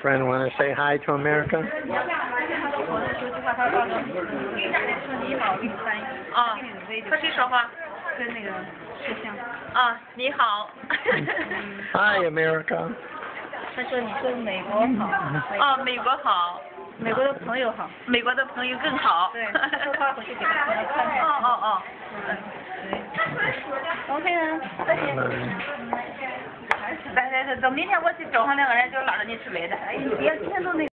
friend want to say hi to America? 啊，和谁说话？ 跟那个摄像。 啊，你好。 Hi, America. 他说你说美国好。 啊，美国好。 美国的朋友好。 美国的朋友更好。 对，说话回去给他朋友看看。 哦。 OK 啊。 等明天我去找上两个人就拉着你吃来的。哎，你别今天都那。